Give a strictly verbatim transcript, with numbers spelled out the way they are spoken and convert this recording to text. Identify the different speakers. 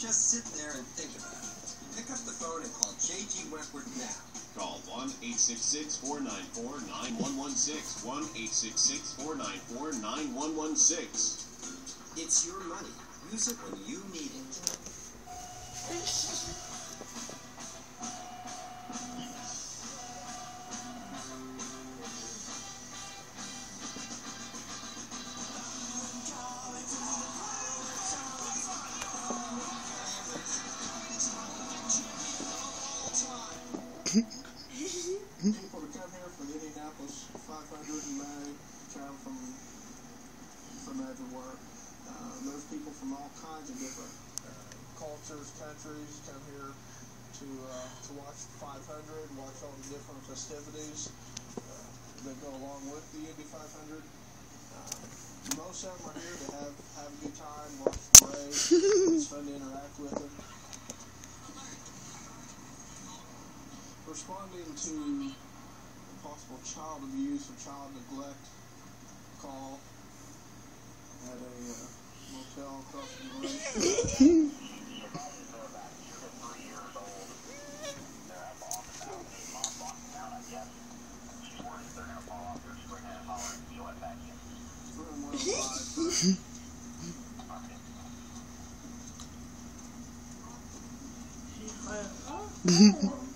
Speaker 1: just sit there and think about it. Pick up the phone and call J G Wentworth now.
Speaker 2: Call one eight six six, four nine four, nine one one six. one eight six six, four nine four, nine one one six.
Speaker 1: It's your money. Use it when you need it.
Speaker 3: People to come here for the Indianapolis five hundred in May, travel from from everywhere. Uh, there's people from all kinds of different uh, cultures, countries come here to uh, to watch the five hundred, watch all the different festivities uh, that go along with the Indy five hundred. Uh, most of them are here to have have a good time, watch the parade. It's fun to interact with them. Responding to possible child abuse or child neglect call at a uh, motel across the road. Room one oh five.